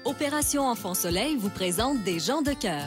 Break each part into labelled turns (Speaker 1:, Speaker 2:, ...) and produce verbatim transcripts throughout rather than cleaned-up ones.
Speaker 1: Opération Enfant Soleil vous présente des gens de cœur.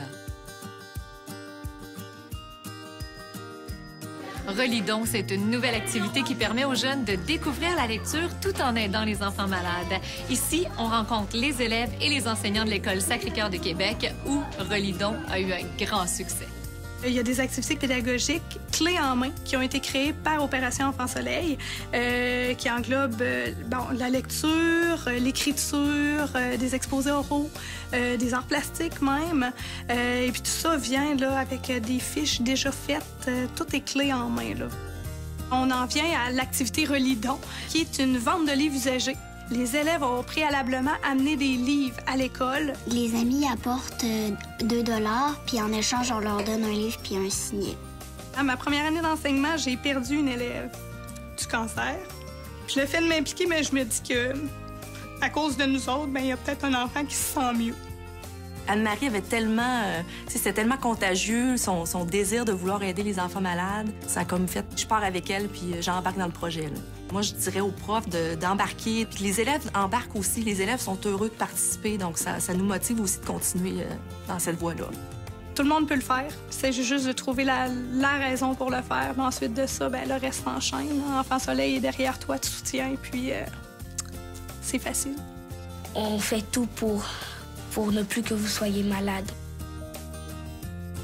Speaker 2: Relidon, c'est une nouvelle activité qui permet aux jeunes de découvrir la lecture tout en aidant les enfants malades. Ici, on rencontre les élèves et les enseignants de l'École Sacré-Cœur de Québec où Relidon a eu un grand succès.
Speaker 3: Il y a des activités pédagogiques clés en main qui ont été créées par Opération Enfant Soleil, euh, qui englobent euh, bon, la lecture, euh, l'écriture, euh, des exposés oraux, euh, des arts plastiques même. Euh, et puis tout ça vient là, avec des fiches déjà faites. Euh, tout est clé en main, là. On en vient à l'activité Relidon, qui est une vente de livres usagés. Les élèves ont préalablement amené des livres à l'école.
Speaker 4: Les amis apportent deux dollars, puis en échange, on leur donne un livre puis un signet.
Speaker 3: À ma première année d'enseignement, j'ai perdu une élève du cancer. Je le fais de m'impliquer, mais je me dis que à cause de nous autres, il y a peut-être un enfant qui se sent mieux.
Speaker 5: Anne-Marie avait tellement... Euh, c'était tellement contagieux, son, son désir de vouloir aider les enfants malades. Ça a comme fait... Je pars avec elle, puis j'embarque dans le projet, là. Moi, je dirais aux profs d'embarquer. Puis les élèves embarquent aussi. Les élèves sont heureux de participer, donc ça, ça nous motive aussi de continuer euh, dans cette voie-là.
Speaker 3: Tout le monde peut le faire. C'est juste de trouver la, la raison pour le faire. Mais ensuite de ça, ben, le reste s'enchaîne. Enfant Soleil est derrière toi, tu soutiens, puis euh, c'est facile.
Speaker 6: On fait tout pour... pour ne plus que vous soyez malade.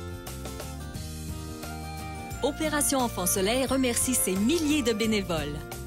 Speaker 1: Opération Enfant Soleil remercie ses milliers de bénévoles.